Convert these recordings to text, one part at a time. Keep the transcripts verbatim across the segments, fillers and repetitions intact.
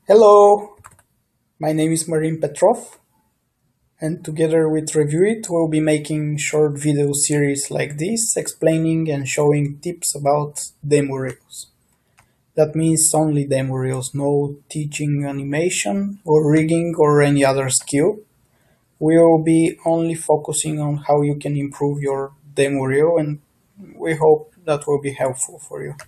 Hello, my name is Marin Petrov, and together with Review It, we'll be making short video series like this, explaining and showing tips about demo reels. That means only demo reels, no teaching animation or rigging or any other skill. We will be only focusing on how you can improve your demo reel, and we hope that will be helpful for you.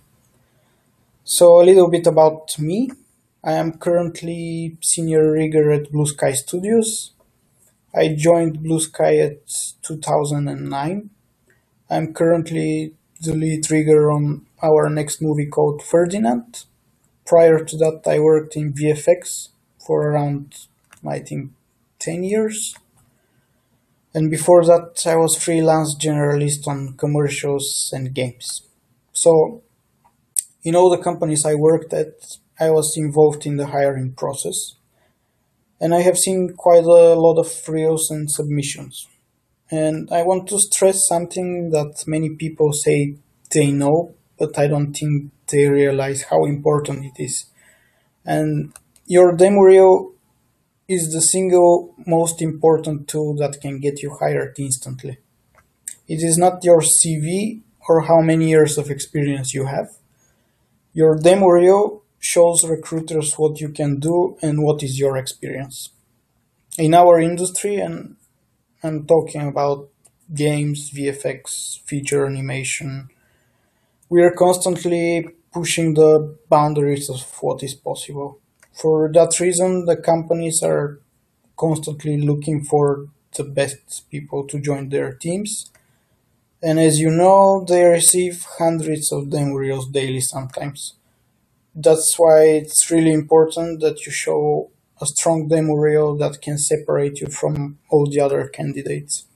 So a little bit about me. I am currently senior rigger at Blue Sky Studios. I joined Blue Sky at two thousand nine. I'm currently the lead rigger on our next movie called Ferdinand. Prior to that, I worked in V F X for around, I think, ten years. And before that, I was freelance generalist on commercials and games. So, in all the companies I worked at, I was involved in the hiring process. And I have seen quite a lot of reels and submissions. And I want to stress something that many people say they know, but I don't think they realize how important it is. And your demo reel is the single most important tool that can get you hired instantly. It is not your C V or how many years of experience you have. Your demo reel shows recruiters what you can do and what is your experience. In our industry, and I'm talking about games, V F X, feature animation, we are constantly pushing the boundaries of what is possible. For that reason, the companies are constantly looking for the best people to join their teams. And as you know, they receive hundreds of demo reels daily sometimes. That's why it's really important that you show a strong demo reel that can separate you from all the other candidates.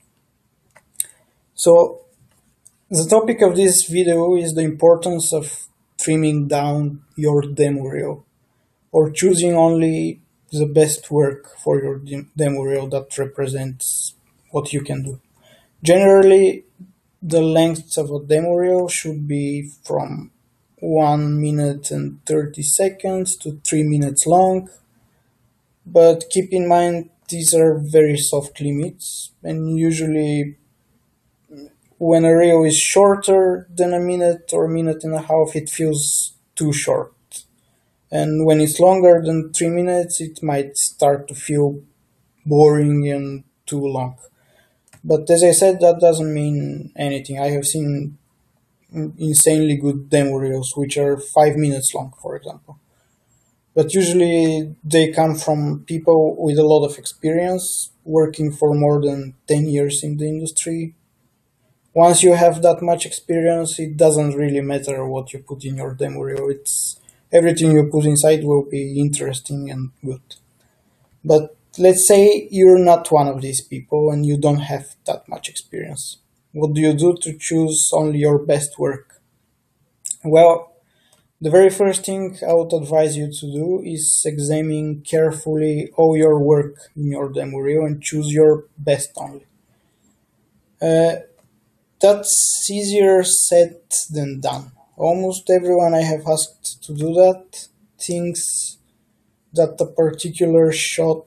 So the topic of this video is the importance of trimming down your demo reel, or choosing only the best work for your demo reel that represents what you can do. Generally, the length of a demo reel should be from one minute and thirty seconds to three minutes long, but keep in mind these are very soft limits, and usually when a reel is shorter than a minute or a minute and a half, it feels too short. And when it's longer than three minutes, it might start to feel boring and too long. But as I said, that doesn't mean anything. I have seen insanely good demo reels, which are five minutes long, for example. But usually they come from people with a lot of experience, working for more than ten years in the industry. Once you have that much experience, it doesn't really matter what you put in your demo reel. It's everything you put inside will be interesting and good. But let's say you're not one of these people and you don't have that much experience. What do you do to choose only your best work? Well, the very first thing I would advise you to do is examine carefully all your work in your demo reel and choose your best only. Uh, that's easier said than done. Almost everyone I have asked to do that thinks that a particular shot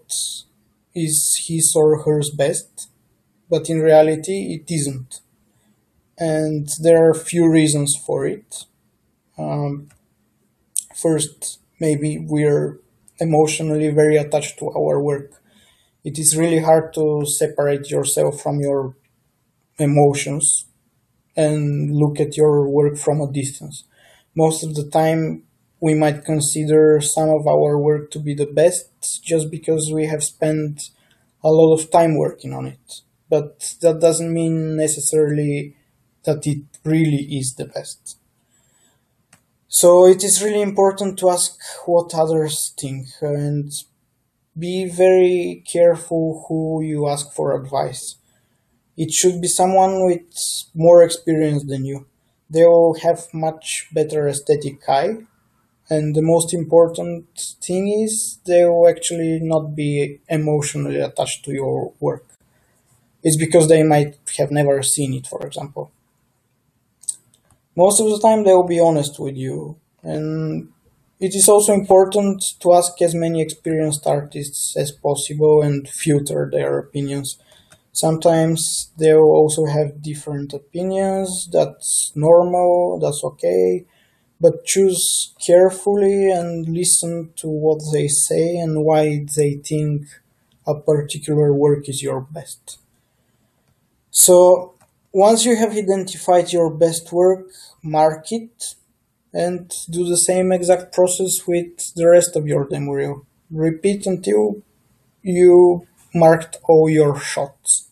is his or hers best, but in reality it isn't. And there are a few reasons for it. Um, first, maybe we're emotionally very attached to our work. It is really hard to separate yourself from your emotions and look at your work from a distance. Most of the time, we might consider some of our work to be the best just because we have spent a lot of time working on it. But that doesn't mean necessarily that it really is the best. So it is really important to ask what others think and be very careful who you ask for advice. It should be someone with more experience than you. They will have much better aesthetic eye, and the most important thing is they will actually not be emotionally attached to your work. It's because they might have never seen it, for example. Most of the time they will be honest with you, and It is also important to ask as many experienced artists as possible and filter their opinions. Sometimes they will also have different opinions. That's normal, that's okay. But choose carefully and listen to what they say and why they think a particular work is your best. So, once you have identified your best work, mark it and do the same exact process with the rest of your demo reel. Repeat until you marked all your shots.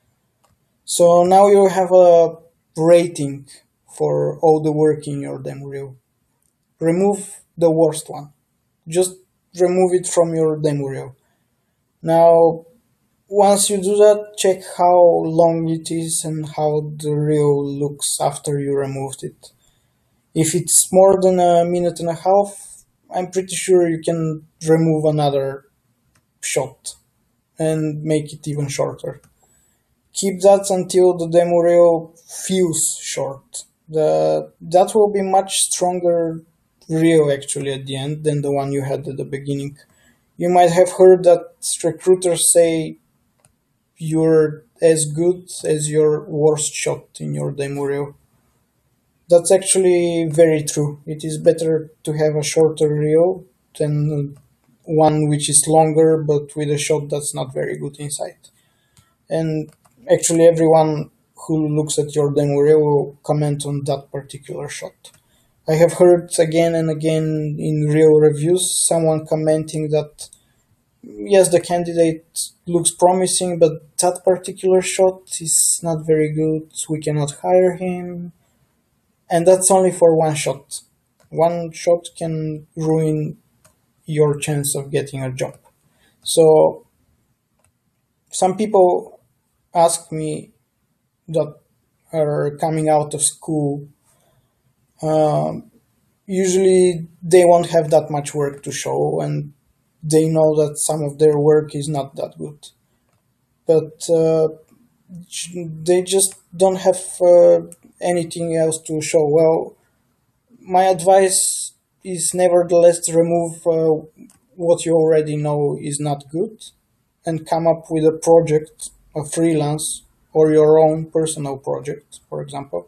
So now you have a rating for all the work in your demo reel. Remove the worst one. Just remove it from your demo reel. Now, once you do that, check how long it is and how the reel looks after you removed it. If it's more than a minute and a half, I'm pretty sure you can remove another shot and make it even shorter. Keep that until the demo reel feels short. The, that will be much stronger reel actually at the end than the one you had at the beginning. You might have heard that recruiters say you're as good as your worst shot in your demo reel. That's actually very true. It is better to have a shorter reel than one which is longer but with a shot that's not very good inside. And actually everyone who looks at your demo reel will comment on that particular shot. I have heard again and again in real reviews someone commenting that yes, the candidate looks promising, but that particular shot is not very good, we cannot hire him. And that's only for one shot. One shot can ruin your chance of getting a job. So some people ask me that are coming out of school, um, usually they won't have that much work to show and they know that some of their work is not that good. But uh, they just don't have uh, anything else to show. Well, my advice is nevertheless to remove uh, what you already know is not good and come up with a project, a freelance, or your own personal project, for example.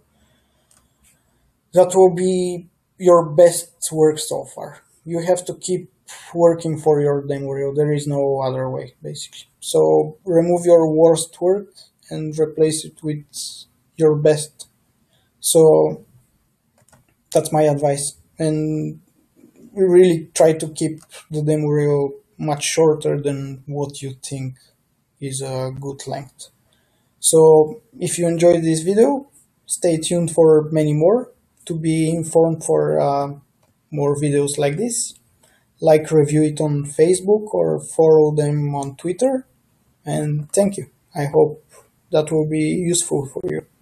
That will be your best work so far. You have to keep working for your demo reel. There is no other way, basically. So remove your worst work and replace it with your best. So that's my advice. And really try to keep the demo reel much shorter than what you think is a good length. So if you enjoyed this video, stay tuned for many more to be informed for uh, more videos like this. Like Review It on Facebook or follow them on Twitter. And thank you. I hope that will be useful for you.